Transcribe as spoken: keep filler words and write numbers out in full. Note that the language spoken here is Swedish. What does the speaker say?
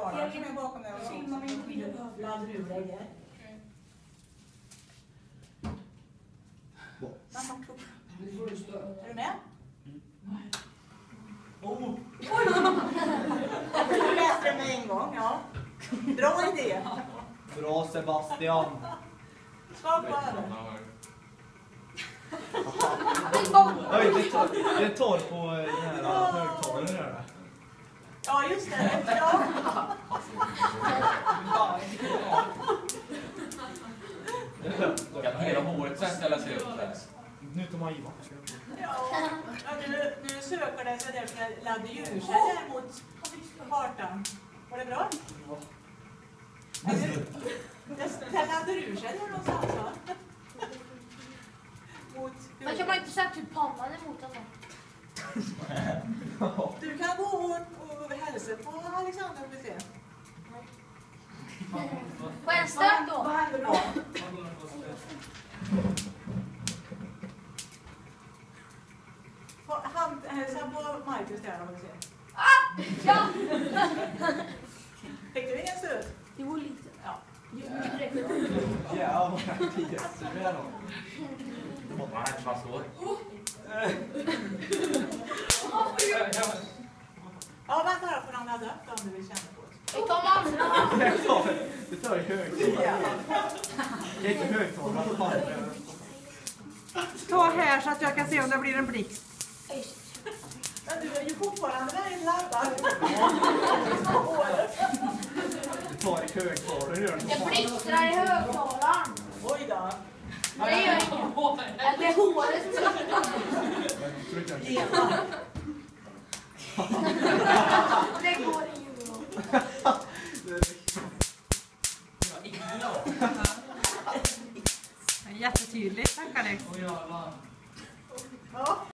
Klara som är bakom där och så. Laddar ur dig där. Är du med? Oh. Det är bättre med en gång, ja. Bra idé. Bra Sebastian. Skaka över. Oj, det tar, det tar på den här högtalaren. Ja, just det. Ja. Kan hela håret sen ställa sig upp där? Nu tar man i. Ja, nu, nu söker det så där ska ladda ur sig där mot kartan. Var det bra? Det laddar ur sig där någonstans, va? Mot Man kan man inte sätta typ pannan emot den där? Du kan gå och, och hälsa på Alexander och se. På en stund då? Vad händer då? Han hälsa på Marcus där och se. Ah! Ja! Fick du ingen stöd? Det var lite. Ja. Ja, vad jätteväl då. Man har inte fast hår. Ja, vänta då, för de har döpt om du vill känna på det. Vi tar andra. Det tar i högtalaren. Det är inte högtalaren. Ta här så att jag kan se om det blir en blixt. Men du är ju fortfarande väldigt laddad. Det tar i högtalaren. Det blixtrar i högtalaren. Oj då. Det gör inget. Det är håret som Eva. det går Jättetydligt, tackar dig. Ja.